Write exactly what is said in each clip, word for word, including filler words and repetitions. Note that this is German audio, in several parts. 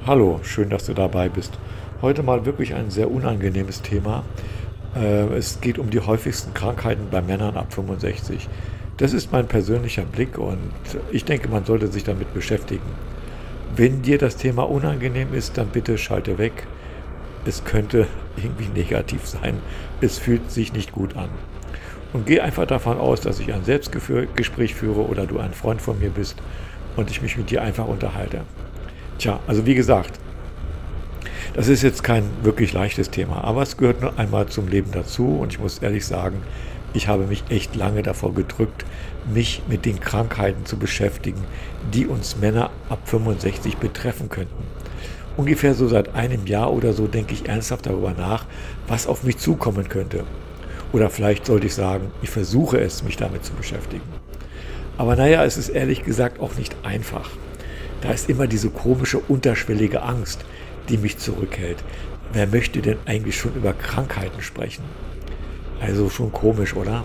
Hallo, schön, dass du dabei bist. Heute mal wirklich ein sehr unangenehmes Thema. Äh, Es geht um die häufigsten Krankheiten bei Männern ab fünfundsechzig. Das ist mein persönlicher Blick und ich denke, man sollte sich damit beschäftigen. Wenn dir das Thema unangenehm ist, dann bitte schalte weg. Es könnte irgendwie negativ sein. Es fühlt sich nicht gut an. Und geh einfach davon aus, dass ich ein Selbstgespräch führe oder du ein Freund von mir bist und ich mich mit dir einfach unterhalte. Tja, also wie gesagt, das ist jetzt kein wirklich leichtes Thema, aber es gehört nur einmal zum Leben dazu und ich muss ehrlich sagen, ich habe mich echt lange davor gedrückt, mich mit den Krankheiten zu beschäftigen, die uns Männer ab fünfundsechzig betreffen könnten. Ungefähr so seit einem Jahr oder so denke ich ernsthaft darüber nach, was auf mich zukommen könnte. Oder vielleicht sollte ich sagen, ich versuche es, mich damit zu beschäftigen. Aber naja, es ist ehrlich gesagt auch nicht einfach. Da ist immer diese komische, unterschwellige Angst, die mich zurückhält. Wer möchte denn eigentlich schon über Krankheiten sprechen? Also schon komisch, oder?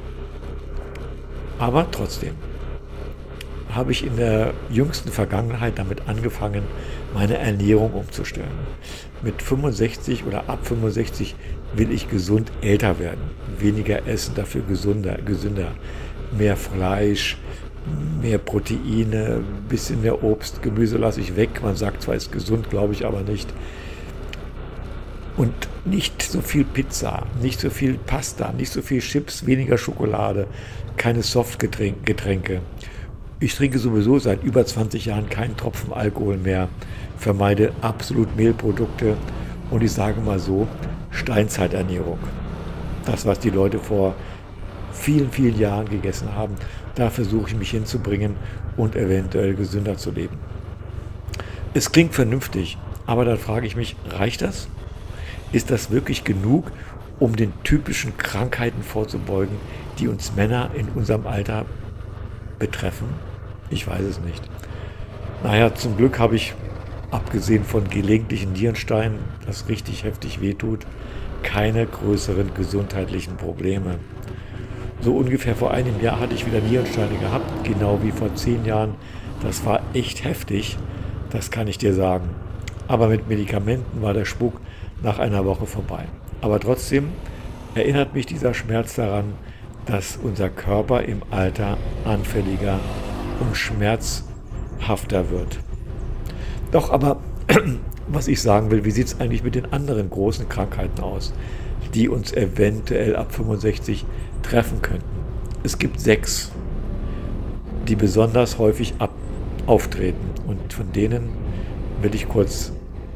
Aber trotzdem habe ich in der jüngsten Vergangenheit damit angefangen, meine Ernährung umzustellen. Mit fünfundsechzig oder ab fünfundsechzig will ich gesund älter werden. Weniger essen, dafür gesunder, gesünder. Mehr Fleisch, mehr Proteine, ein bisschen mehr Obst, Gemüse lasse ich weg. Man sagt zwar, es ist gesund, glaube ich aber nicht. Und nicht so viel Pizza, nicht so viel Pasta, nicht so viel Chips, weniger Schokolade, keine Softgetränke. Ich trinke sowieso seit über zwanzig Jahren keinen Tropfen Alkohol mehr, vermeide absolut Mehlprodukte und ich sage mal so, Steinzeiternährung. Das, was die Leute vor vielen, vielen Jahren gegessen haben, da versuche ich mich hinzubringen und eventuell gesünder zu leben. Es klingt vernünftig, aber dann frage ich mich, reicht das? Ist das wirklich genug, um den typischen Krankheiten vorzubeugen, die uns Männer in unserem Alter betreffen? Ich weiß es nicht. Naja, zum Glück habe ich, abgesehen von gelegentlichen Nierensteinen, das richtig heftig wehtut, keine größeren gesundheitlichen Probleme. So ungefähr vor einem Jahr hatte ich wieder Nierensteine gehabt, genau wie vor zehn Jahren. Das war echt heftig, das kann ich dir sagen. Aber mit Medikamenten war der Spuk nach einer Woche vorbei. Aber trotzdem erinnert mich dieser Schmerz daran, dass unser Körper im Alter anfälliger und schmerzhafter wird. Doch aber, was ich sagen will, wie sieht es eigentlich mit den anderen großen Krankheiten aus, die uns eventuell ab fünfundsechzig treffen könnten? Es gibt sechs, die besonders häufig ab auftreten und von denen will ich kurz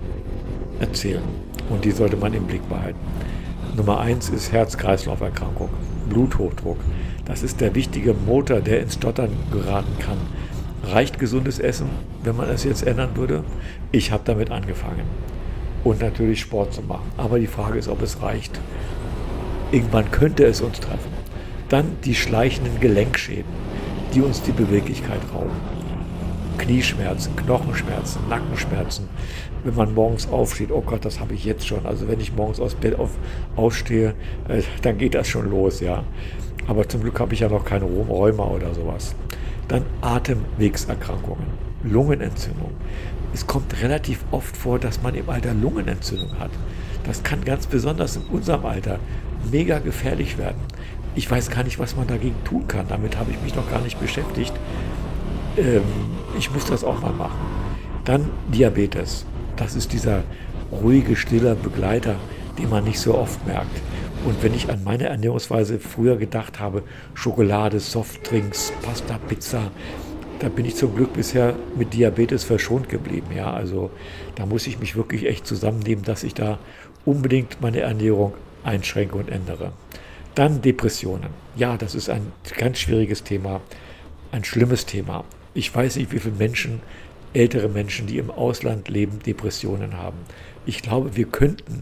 erzählen und die sollte man im Blick behalten. Nummer eins ist Herz-Kreislauf-Erkrankung, Bluthochdruck. Das ist der wichtige Motor, der ins Stottern geraten kann. Reicht gesundes Essen, wenn man es jetzt ändern würde? Ich habe damit angefangen. Und natürlich Sport zu machen. Aber die Frage ist, ob es reicht. Irgendwann könnte es uns treffen. Dann die schleichenden Gelenkschäden, die uns die Beweglichkeit rauben. Knieschmerzen, Knochenschmerzen, Nackenschmerzen. Wenn man morgens aufsteht, oh Gott, das habe ich jetzt schon. Also wenn ich morgens aus Bett auf, aufstehe, äh, dann geht das schon los, ja. Aber zum Glück habe ich ja noch keine Rheuma oder sowas. Dann Atemwegserkrankungen, Lungenentzündung. Es kommt relativ oft vor, dass man im Alter Lungenentzündung hat. Das kann ganz besonders in unserem Alter mega gefährlich werden. Ich weiß gar nicht, was man dagegen tun kann. Damit habe ich mich noch gar nicht beschäftigt. Ähm, ich muss das auch mal machen. Dann Diabetes. Das ist dieser ruhige, stiller Begleiter, den man nicht so oft merkt. Und wenn ich an meine Ernährungsweise früher gedacht habe, Schokolade, Softdrinks, Pasta, Pizza, da bin ich zum Glück bisher mit Diabetes verschont geblieben. Ja, also da muss ich mich wirklich echt zusammennehmen, dass ich da unbedingt meine Ernährung einschränke und ändere. Dann Depressionen. Ja, das ist ein ganz schwieriges Thema, ein schlimmes Thema. Ich weiß nicht, wie viele Menschen, ältere Menschen, die im Ausland leben, Depressionen haben. Ich glaube, wir könnten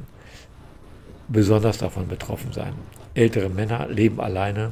besonders davon betroffen sein. Ältere Männer leben alleine,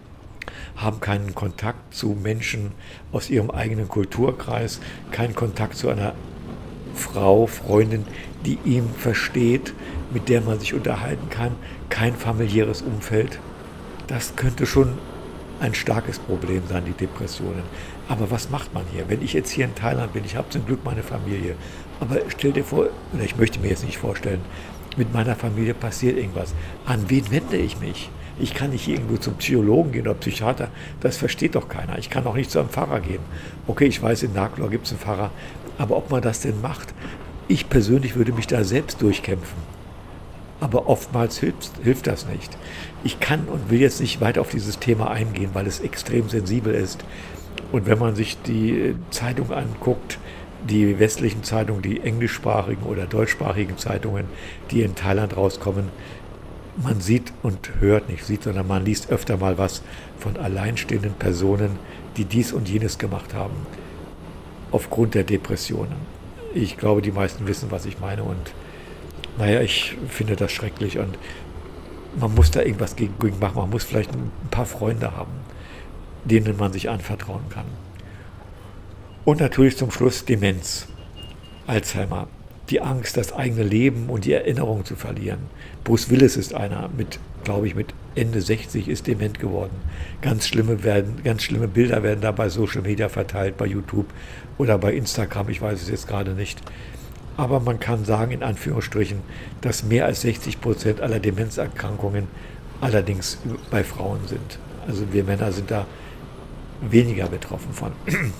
haben keinen Kontakt zu Menschen aus ihrem eigenen Kulturkreis, keinen Kontakt zu einer Frau, Freundin, die ihn versteht, mit der man sich unterhalten kann, kein familiäres Umfeld. Das könnte schon ein starkes Problem sein, die Depressionen. Aber was macht man hier? Wenn ich jetzt hier in Thailand bin, ich habe zum Glück meine Familie, aber stell dir vor, oder ich möchte mir jetzt nicht vorstellen, mit meiner Familie passiert irgendwas. An wen wende ich mich? Ich kann nicht irgendwo zum Psychologen gehen oder Psychiater, das versteht doch keiner. Ich kann auch nicht zu einem Pfarrer gehen. Okay, ich weiß, in Naglor gibt es einen Pfarrer, aber ob man das denn macht, ich persönlich würde mich da selbst durchkämpfen. Aber oftmals hilft, hilft das nicht. Ich kann und will jetzt nicht weiter auf dieses Thema eingehen, weil es extrem sensibel ist. Und wenn man sich die Zeitung anguckt, die westlichen Zeitungen, die englischsprachigen oder deutschsprachigen Zeitungen, die in Thailand rauskommen, man sieht und hört, nicht sieht, sondern man liest öfter mal was von alleinstehenden Personen, die dies und jenes gemacht haben, aufgrund der Depressionen. Ich glaube, die meisten wissen, was ich meine und naja, ich finde das schrecklich und man muss da irgendwas gegen machen, man muss vielleicht ein paar Freunde haben, denen man sich anvertrauen kann. Und natürlich zum Schluss Demenz, Alzheimer, die Angst, das eigene Leben und die Erinnerung zu verlieren. Bruce Willis ist einer, mit, glaube ich, mit Ende sechzig ist dement geworden. Ganz schlimme, werden, ganz schlimme Bilder werden da bei Social Media verteilt, bei YouTube oder bei Instagram, ich weiß es jetzt gerade nicht. Aber man kann sagen, in Anführungsstrichen, dass mehr als sechzig Prozent aller Demenzerkrankungen allerdings bei Frauen sind. Also wir Männer sind da weniger betroffen von.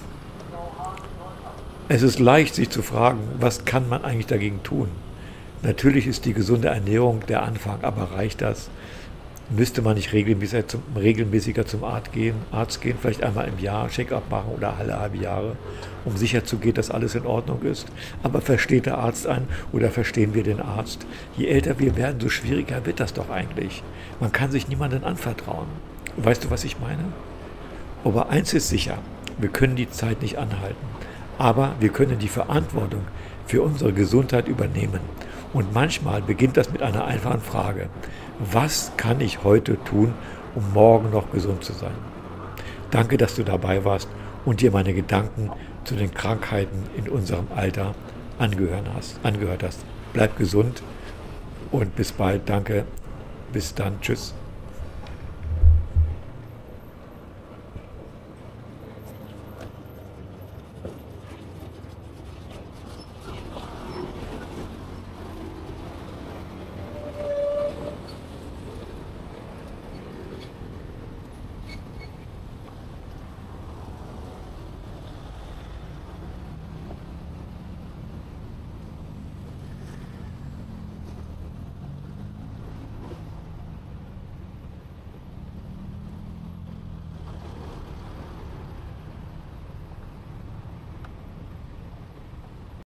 Es ist leicht, sich zu fragen, was kann man eigentlich dagegen tun? Natürlich ist die gesunde Ernährung der Anfang, aber reicht das? Müsste man nicht regelmäßiger zum, regelmäßiger zum Arzt gehen, Arzt gehen, vielleicht einmal im Jahr Check-up machen oder alle halbe Jahre, um sicherzugehen, dass alles in Ordnung ist? Aber versteht der Arzt einen oder verstehen wir den Arzt? Je älter wir werden, so schwieriger wird das doch eigentlich. Man kann sich niemandem anvertrauen. Weißt du, was ich meine? Aber eins ist sicher, wir können die Zeit nicht anhalten. Aber wir können die Verantwortung für unsere Gesundheit übernehmen. Und manchmal beginnt das mit einer einfachen Frage. Was kann ich heute tun, um morgen noch gesund zu sein? Danke, dass du dabei warst und dir meine Gedanken zu den Krankheiten in unserem Alter angehört hast. Angehört hast. Bleib gesund und bis bald. Danke. Bis dann. Tschüss.